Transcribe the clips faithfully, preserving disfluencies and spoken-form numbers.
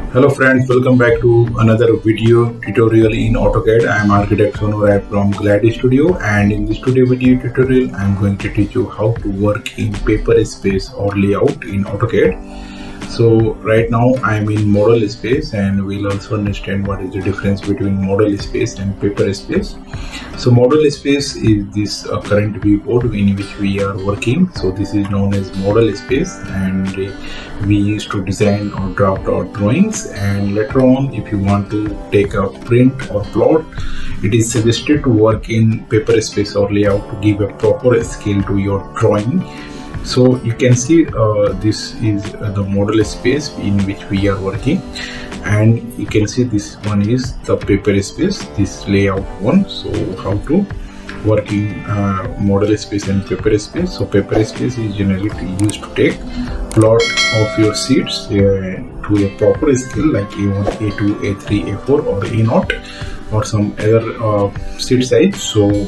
Hello friends, welcome back to another video tutorial in AutoCAD. I am Architect Sonu Rai from Glad Studio, and in this today video tutorial I am going to teach you how to work in paper space or layout in AutoCAD. So right now I am in model space, and we'll also understand what is the difference between model space and paper space. So model space is this uh, current viewport in which we are working. So this is known as model space, and uh, we used to design or draft our drawings, and later on if you want to take a print or plot, it is suggested to work in paper space or layout to give a proper scale to your drawing. So you can see uh, this is uh, the model space in which we are working, and you can see this one is the paper space, this layout one. So how to work in uh, model space and paper space. So paper space is generally used to take plot of your sheets uh, to a proper scale like A one, A two, A three, A four or A zero or some other uh, sheet size. So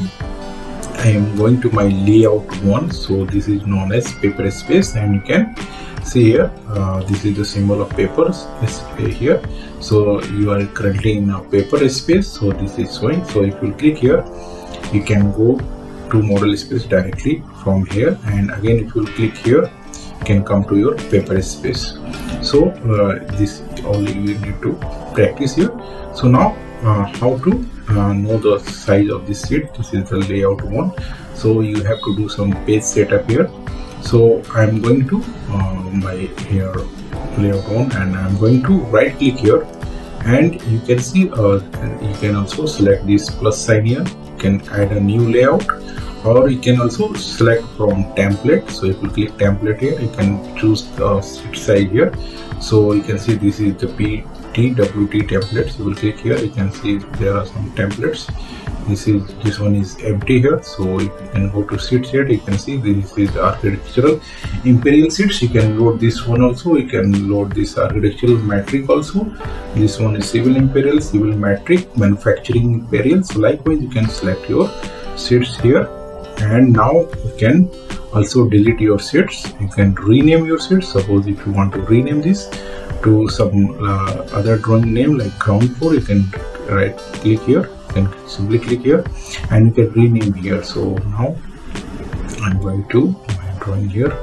I am going to my layout one. So this is known as paper space, and you can see here uh, this is the symbol of papers here. So you are currently in a paper space, so this is showing. So if you click here, you can go to model space directly from here, and again if you click here, you can come to your paper space. So uh, this only you need to practice here. So now uh, how to uh, know the size of this sheet. This is the layout one. So you have to do some page setup here. So I'm going to uh, my here layout one, and I'm going to right click here, and you can see uh, you can also select this plus sign here. You can add a new layout, or you can also select from template. So if you click template here, you can choose the sheet size here. So you can see this is the P T W T templates. You will click here, you can see there are some templates. This is this one is empty here. So if you can go to sheets here, you can see this is architectural imperial sheets. You can load this one also. You can load this architectural matrix also. This one is civil imperial, civil matrix, manufacturing imperial. So likewise you can select your sheets here, and now you can also delete your sheets. You can rename your sheets. Suppose if you want to rename this to some uh, other drawing name like ground floor, you can right click here, you can simply click here, and you can rename here. So now I'm going to my drawing here,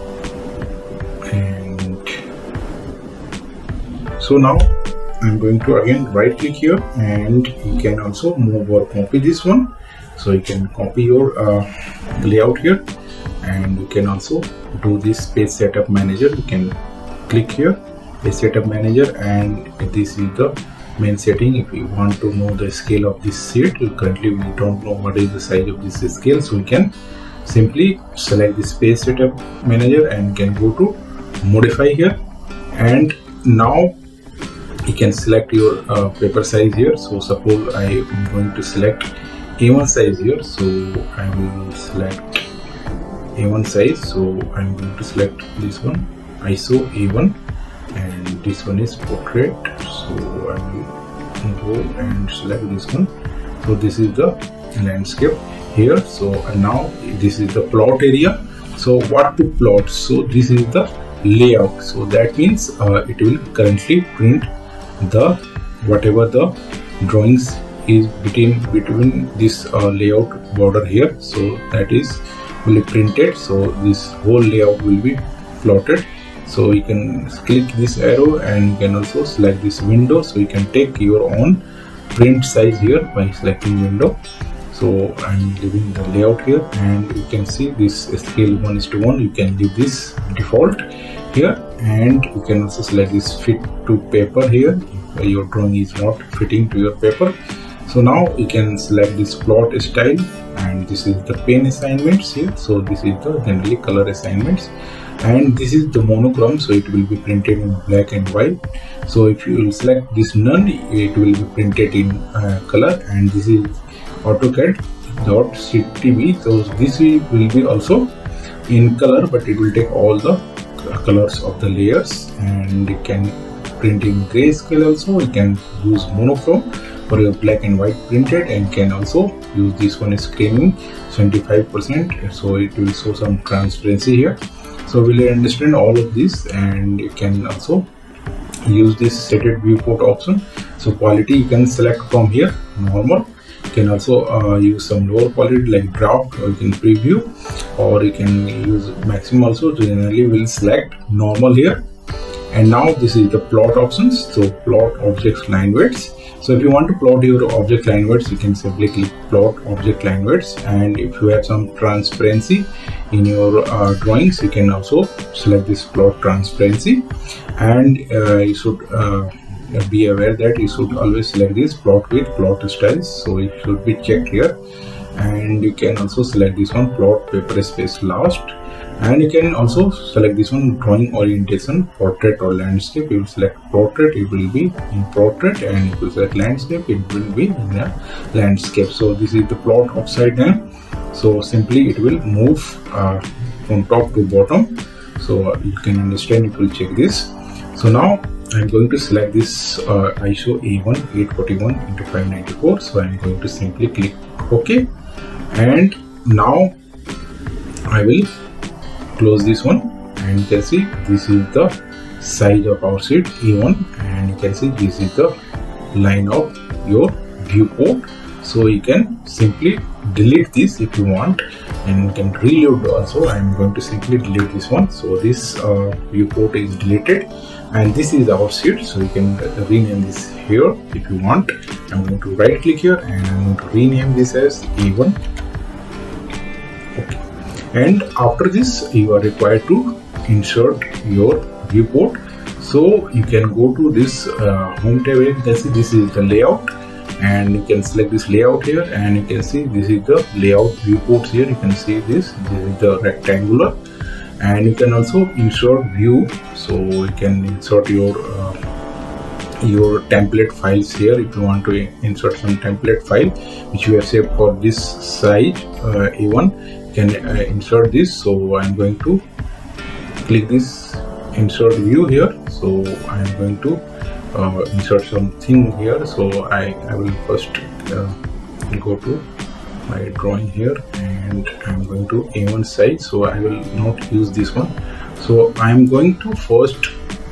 and so now I'm going to again right click here, and you can also move or copy this one. So you can copy your uh, layout here, and you can also do this page setup manager. You can click here, page setup manager, and this is the main setting. If you want to know the scale of this sheet, currently we don't know what is the size of this scale, so we can simply select this page setup manager and can go to modify here, and now you can select your uh, paper size here. So suppose I am going to select A one size here, so I will select A one size. So I'm going to select this one, I S O A one, and this one is portrait. So I will go and select this one. So this is the landscape here. So and now this is the plot area. So what to plot? So this is the layout. So that means uh, it will currently print the whatever the drawings is between between this uh, layout border here. So that is will be printed. So this whole layout will be plotted. So you can click this arrow, and you can also select this window. So you can take your own print size here by selecting window. So I'm leaving the layout here, and you can see this scale one is to one. You can leave this default here, and you can also select this fit to paper here if your drawing is not fitting to your paper. So now you can select this plot style, and this is the pen assignments here. So this is the generally color assignments, and this is the monochrome. So it will be printed in black and white. So if you will select this none, it will be printed in uh, color, and this is AutoCAD dot C T V. So this will be also in color, but it will take all the colors of the layers, and you can print in grayscale also. You can use monochrome for your black and white printed, and can also use this one is screening seventy-five percent, so it will show some transparency here. So we'll understand all of this, and you can also use this setted viewport option. So quality you can select from here, normal. You can also uh, use some lower quality like draft, or you can preview, or you can use maximum also. Generally we'll select normal here. And now this is the plot options. So plot objects line weights. So if you want to plot your object line weights, you can simply click plot object line weights. And if you have some transparency in your uh, drawings, you can also select this plot transparency. And uh, you should uh, be aware that you should always select this plot with plot styles. So it should be checked here. And you can also select this one, plot paper space last. And you can also select this one, drawing orientation, portrait or landscape. You will select portrait, it will be in portrait, and if you select landscape, it will be in a landscape. So this is the plot upside down. So simply it will move uh, from top to bottom. So uh, you can understand, it will check this. So now I'm going to select this uh, I S O A one eight forty-one into five ninety-four. So I'm going to simply click OK. And now I will close this one, and you can see this is the size of our sheet A one, and you can see this is the line of your viewport. So you can simply delete this if you want, and you can reload also. I'm going to simply delete this one. So this uh, viewport is deleted, and this is our sheet. So you can rename this here if you want. I'm going to right click here, and I'm going to rename this as A one. Okay. And after this, you are required to insert your viewport. So you can go to this uh, home tab. You can see this is the layout, and you can select this layout here, and you can see this is the layout viewports here. You can see this, this is the rectangular, and you can also insert view. So you can insert your uh, your template files here. If you want to insert some template file which you have saved for this size uh, A one, can uh, insert this. So I'm going to click this insert view here. So I'm going to uh, insert something here. So I, I will first uh, go to my drawing here, and I'm going to A one size. So I will not use this one. So I'm going to first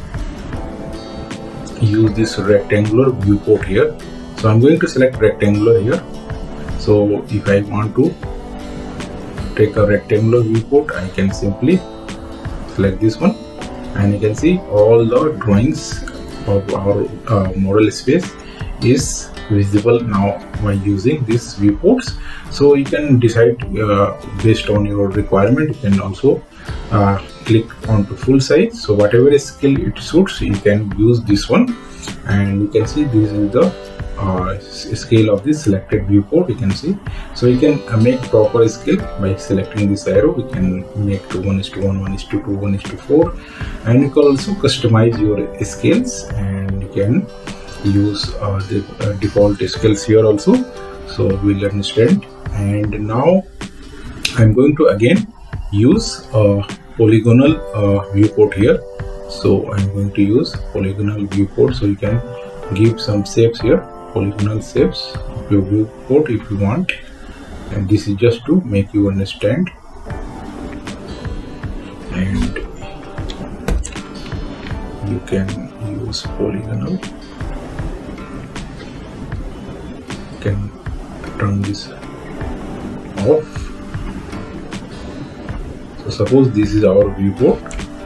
use this rectangular viewport here. So I'm going to select rectangular here. So if I want to take a rectangular viewport, I can simply select this one, and you can see all the drawings of our uh, model space is visible now by using these viewports. So you can decide uh, based on your requirement. You can also uh, click on to full size. So whatever scale it suits, you can use this one, and you can see this is the Uh, scale of this selected viewport. You can see, so you can uh, make proper scale by selecting this arrow. We can make to one is to one, one is to two, one is to four, and you can also customize your scales, and you can use uh, the uh, default scales here also. So we'll understand. And now I'm going to again use a polygonal uh, viewport here. So I'm going to use polygonal viewport. So you can give some shapes here, polygonal shapes of your viewport if you want, and this is just to make you understand. And you can use polygonal. You can turn this off. So suppose this is our viewport.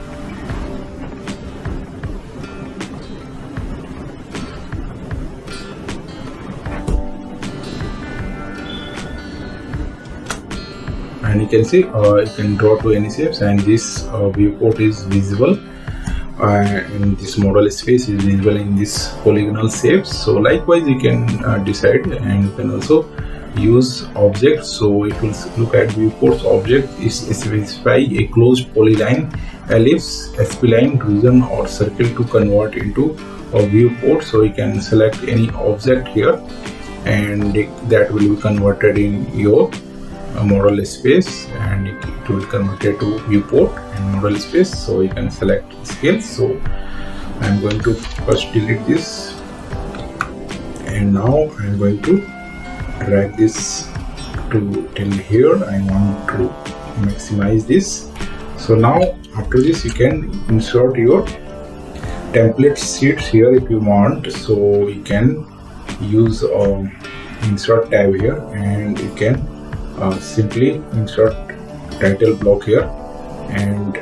And you can see uh, you can draw to any shapes, and this uh, viewport is visible, uh, and this model space is visible in this polygonal shapes. So likewise you can uh, decide, and you can also use objects. So if you look at viewports, object is specify a closed polyline, ellipse, spline, region, or circle to convert into a viewport. So you can select any object here, and that will be converted in your a model space, and it will convert it to viewport and model space. So you can select scale. So I'm going to first delete this, and now I'm going to drag this to till here. I want to maximize this. So now after this, you can insert your template sheets here if you want, so you can use um, insert tab here, and you can uh, simply insert title block here, and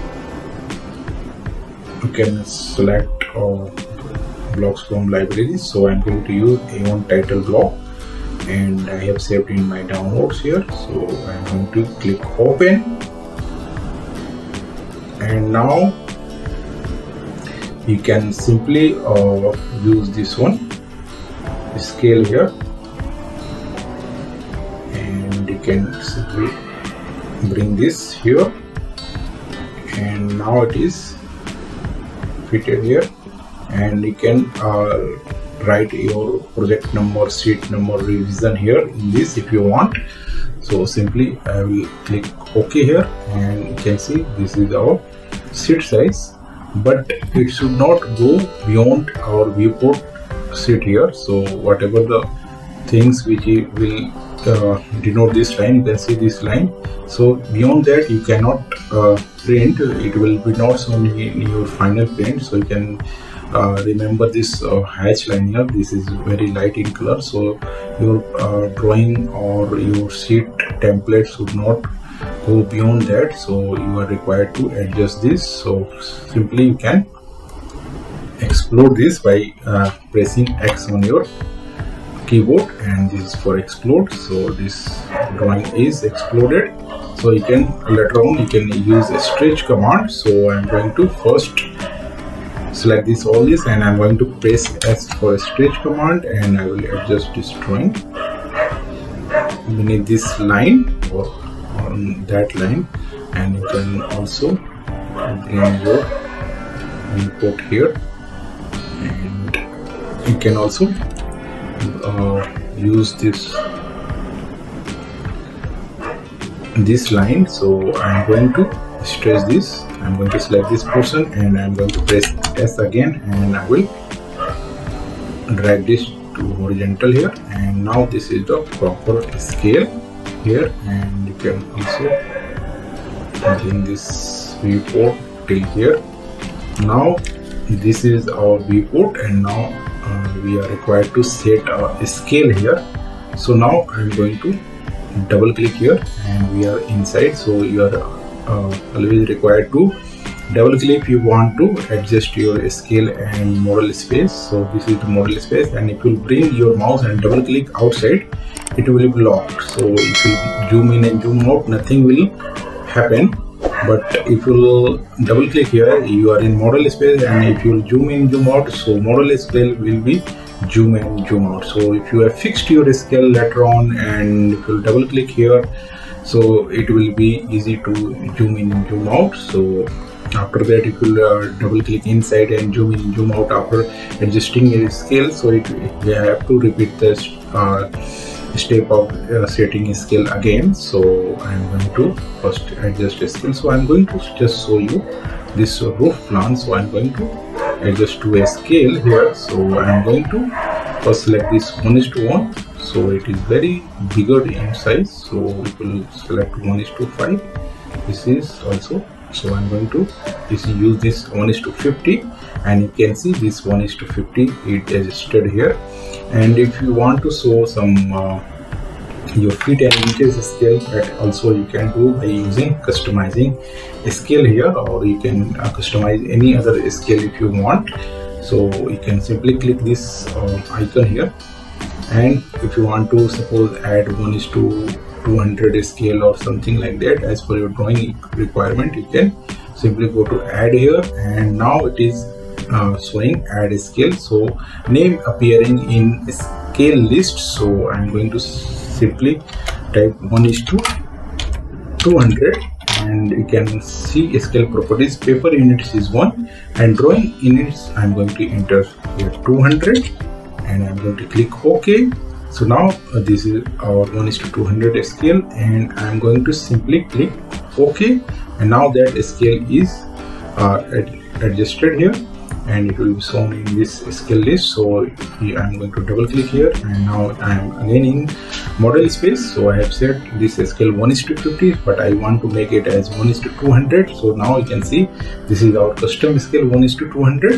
you can select uh, blocks from library. So I'm going to use A one title block, and I have saved in my downloads here, so I'm going to click open, and now you can simply uh, use this one scale here, and you can simply bring this here, and now it is fitted here, and you can uh, write your project number, sheet number, revision here in this if you want. So simply I will click OK here, and you can see this is our sheet size, but it should not go beyond our viewport sheet here. So whatever the things which will uh, denote this line, you can see this line. So beyond that you cannot uh, print, it will be not shown in your final print. So you can uh, remember this uh, hatch line here, this is very light in color, so your uh, drawing or your sheet template should not go beyond that, so you are required to adjust this. So simply you can explode this by uh, pressing X on your keyboard, and this is for explode. So this drawing is exploded. So you can later on you can use a stretch command. So I'm going to first select this all this, and I'm going to press S for a stretch command, and I will adjust this drawing beneath this line or on that line, and you can also bring your input here, and you can also uh, use this this line. So I'm going to stretch this, I'm going to select this portion, and I'm going to press S again, and I will drag this to horizontal here, and now this is the proper scale here, and you can also bring this viewport till here. Now this is our viewport, and now uh, we are required to set a scale here. So now I'm going to double click here, and we are inside. So you are uh, always required to double click if you want to adjust your scale and model space. So this is the model space, and if you bring your mouse and double click outside, it will be locked. So if you zoom in and zoom out, nothing will happen. But if you double click here, you are in model space, and if you zoom in, zoom out, so model scale will be zoom in, zoom out. So if you have fixed your scale later on, and if you double click here, so it will be easy to zoom in and zoom out. So after that, if you uh, double click inside and zoom in, zoom out after adjusting your scale, so it, you have to repeat this uh, step of uh, setting scale again. So I'm going to first adjust a scale. So I'm going to just show you this roof plan. So I'm going to adjust to a scale here. So I'm going to first select this one is to one. So it is very bigger in size. So we will select one is to five. This is also. So I'm going to this use this one is to fifty, and you can see this one is to fifty it adjusted here. And if you want to show some uh, your feet and inches scale, that also you can do by using customizing a scale here, or you can uh, customize any other scale if you want. So you can simply click this uh, icon here, and if you want to suppose add one is to two hundred scale or something like that, as per your drawing requirement, you can simply go to add here, and now it is uh, showing add scale. So name appearing in scale list. So I'm going to simply type one is to two hundred, and you can see scale properties. Paper units is one, and drawing units I'm going to enter here two hundred, and I'm going to click OK. So now uh, this is our one is to two hundred scale, and I'm going to simply click OK, and now that scale is uh, ad adjusted here, and it will be shown in this scale list. So here I'm going to double click here, and now I'm again in model space. So I have set this scale one is to fifty, but I want to make it as one is to two hundred. So now you can see this is our custom scale one is to two hundred,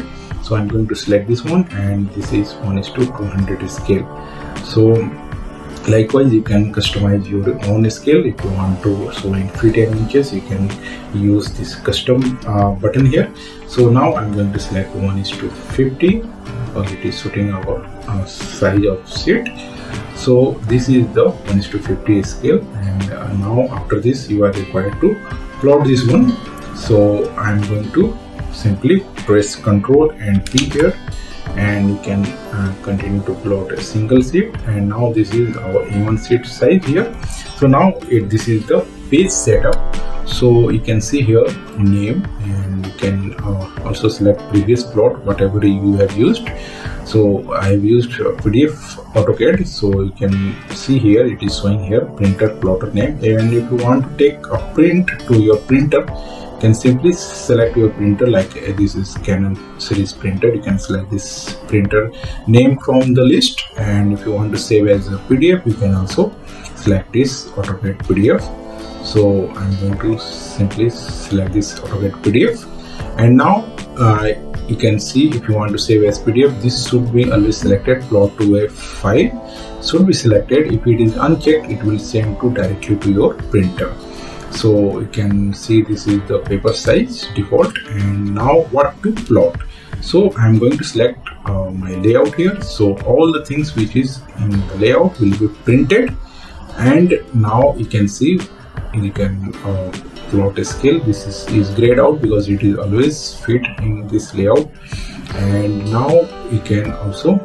So I'm going to select this one, and this is one is to two hundred scale. So likewise, you can customize your own scale. If you want to show in feet and inches, you can use this custom uh, button here. So now I'm going to select one is to fifty because it is suiting our uh, size of sheet. So this is the one is to fifty scale, and uh, now after this you are required to plot this one. So I'm going to simply press Ctrl and P here, and you can uh, continue to plot a single sheet. And now this is our A one sheet size here. So now it, this is the page setup. So you can see here name, and you can uh, also select previous plot whatever you have used. So I have used uh, P D F AutoCAD. So you can see here it is showing here printer plotter name. And if you want to take a print to your printer, you can simply select your printer. Like uh, this is Canon series printer, you can select this printer name from the list. And if you want to save as a P D F, you can also select this AutoCAD P D F. So I'm going to simply select this AutoCAD P D F, and now uh, you can see if you want to save as P D F, this should be always selected. Plot to a file should be selected. If it is unchecked, it will send to directly to your printer. So you can see this is the paper size default. And now what to plot? So I'm going to select uh, my layout here. So all the things which is in the layout will be printed. And now you can see you can uh, plot a scale. This is, is grayed out because it is always fit in this layout. And now you can also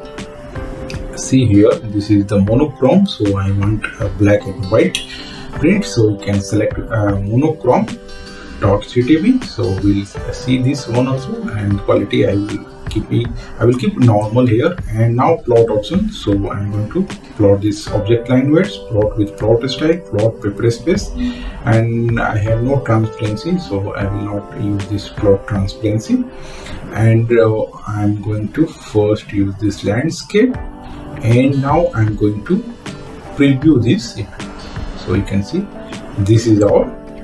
see here this is the monochrome. So I want a black and white print, so you can select uh, monochrome dot C T V. So we'll see this one also, and quality I will keep it I will keep normal here. And now plot option. So I'm going to plot this object line weights, plot with plot style, plot paper space, and I have no transparency, so I will not use this plot transparency. And uh, I'm going to first use this landscape, and now I'm going to preview this. So you can see this is our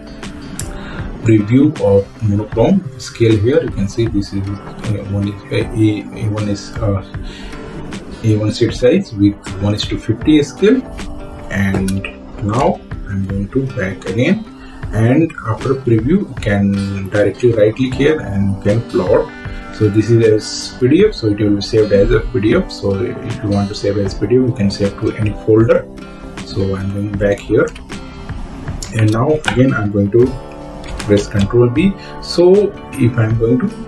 preview of monochrome scale here. You can see this is uh, one is uh, A, A one is uh, A one sheet size with one is to fifty scale. And now I'm going to back again, and after preview you can directly right click here and you can plot. So this is as P D F, so it will be saved as a P D F. So if you want to save as P D F, you can save to any folder. So I'm going back here, and now again I'm going to press Ctrl B. So if I'm going to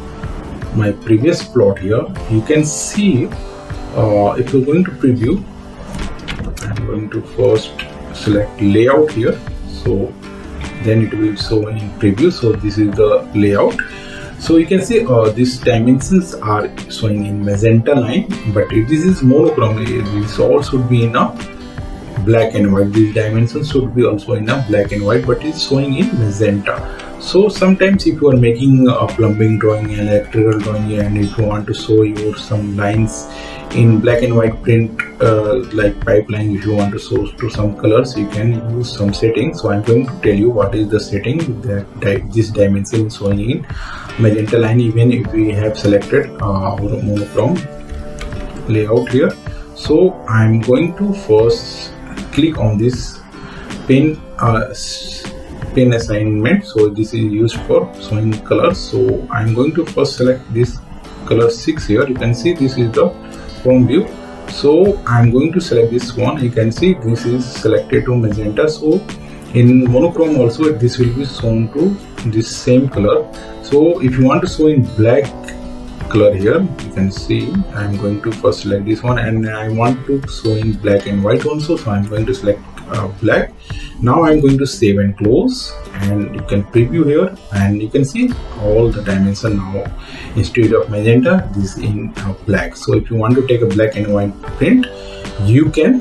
my previous plot here, you can see uh, if you're going to preview, I'm going to first select layout here. So then it will show in preview. So this is the layout. So you can see uh, these dimensions are showing in magenta line, but if this is monochrome, this all should be in a black and white. These dimensions should be also in a black and white, but it's showing in magenta. So sometimes if you are making a plumbing drawing, an electrical drawing, and if you want to show your some lines in black and white print, uh, like pipeline, if you want to show to some colors, you can use some settings. So I'm going to tell you what is the setting that di this dimension is showing in magenta line, even if we have selected uh, our monochrome layout here. So I'm going to first click on this pen uh, pen assignment. So this is used for showing colors. So I'm going to first select this color six here. You can see this is the from view. So I'm going to select this one. You can see this is selected to magenta. So in monochrome also this will be shown to this same color. So if you want to show in black color here, you can see I'm going to first select this one, and I want to show in black and white also. So I'm going to select uh, black. Now I'm going to save and close, and you can preview here, and you can see all the dimension now instead of magenta this in uh, black. So if you want to take a black and white print, you can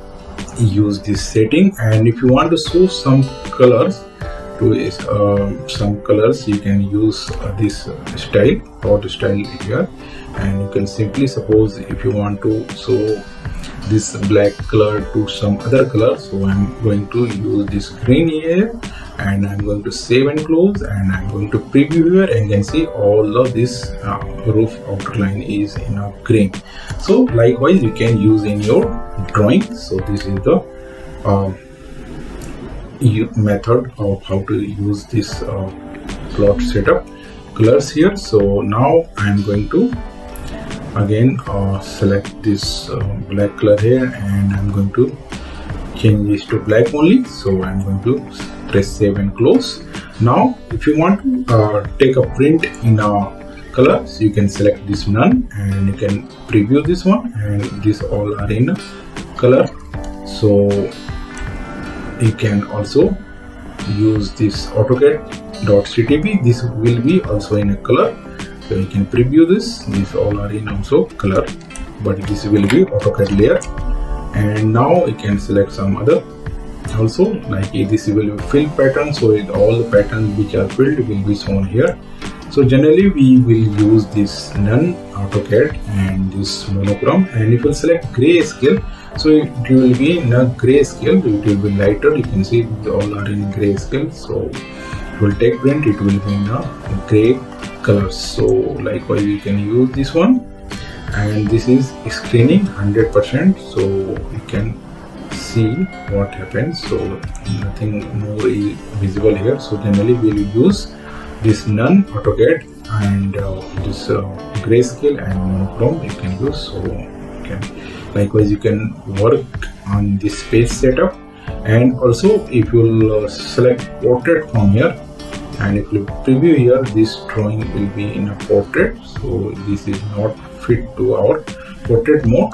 use this setting. And if you want to show some colors to uh, some colors, you can use uh, this uh, style or style here, and you can simply, suppose if you want to show this black color to some other color, so I'm going to use this green here, and I'm going to save and close, and I'm going to preview here, and you can see all of this uh, roof outline is in a green. So likewise you can use in your drawing. So this is the uh, method of how to use this uh, plot setup colors here. So now I'm going to again uh, select this uh, black color here, and I'm going to change this to black only. So I'm going to press save and close. Now if you want to uh, take a print in a color, so you can select this none, and you can preview this one, and these all are in a color. So you can also use this AutoCAD.ctb. This will be also in a color, so you can preview this. These all are in also color, but this will be AutoCAD layer. And now you can select some other also, like this will be fill pattern, so it, all the patterns which are filled will be shown here. So generally we will use this none AutoCAD and this monochrome, and if you select grayscale, so it will be in a grayscale, it will be lighter. You can see all are in grayscale. So it will take print, it will be in a gray color. So likewise you can use this one, and this is screening one hundred percent, so you can see what happens. So nothing more is visible here. So generally we will use this none AutoCAD and uh, this uh, grayscale and monochrome you can use. So you can likewise you can work on this page setup. And also if you uh, select portrait from here, and if you preview here, this drawing will be in a portrait, so this is not fit to our portrait mode,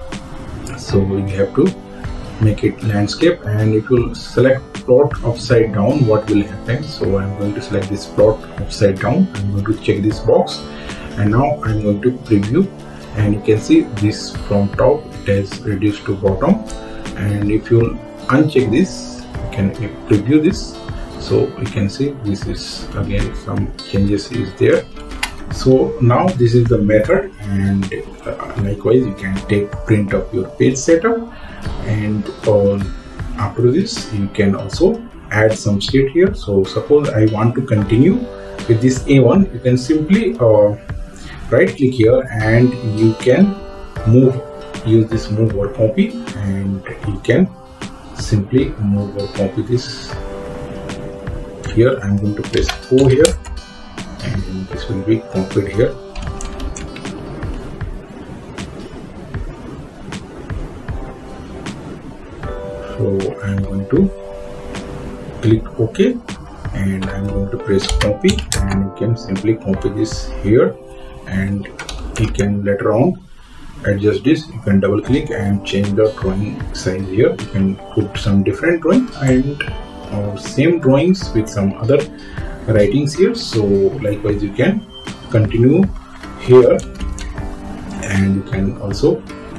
so we have to make it landscape. And if you select plot upside down, what will happen? So I'm going to select this plot upside down, I'm going to check this box, and now I'm going to preview, and you can see this from top it has reduced to bottom. And if you uncheck this, you can preview this, so you can see this is again some changes is there. So now this is the method, and uh, likewise you can take print of your page setup. And uh, after this you can also add some sheet here. So suppose I want to continue with this A one, you can simply uh, right click here, and you can move, use this move or copy, and you can simply move or copy this here. I'm going to press O here, and this will be copied here. So I'm going to click OK, and I'm going to press copy, and you can simply copy this here, and you can later on adjust this. You can double click and change the drawing size here. You can put some different drawing and or same drawings with some other writings here. So likewise you can continue here, and you can also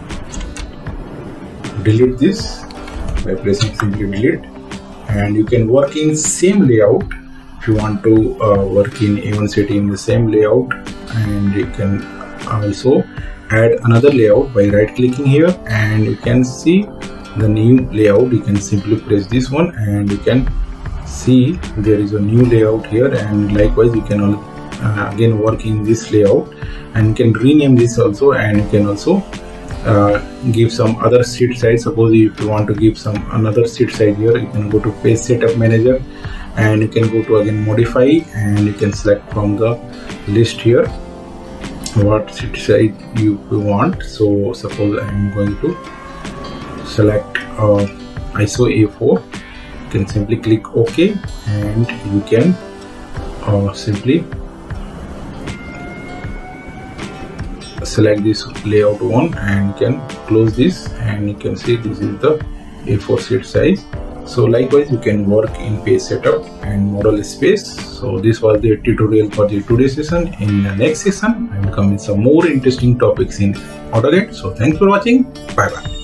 delete this by pressing simply delete, and you can work in same layout if you want to uh, work in A one city in the same layout. And you can also add another layout by right clicking here, and you can see the new layout. You can simply press this one, and you can see there is a new layout here. And likewise you can uh, again work in this layout, and you can rename this also, and you can also uh, give some other sheet size. Suppose if you want to give some another sheet size here, you can go to page setup manager, and you can go to again modify, and you can select from the list here what sheet size you want. So suppose I am going to select uh, I S O A four. You can simply click OK, and you can uh, simply select this layout one, and you can close this, and you can see this is the A four sheet size. So likewise you can work in page setup and model space. So this was the tutorial for the today's session. In the next session I will come with some more interesting topics in AutoCAD. So thanks for watching. Bye bye.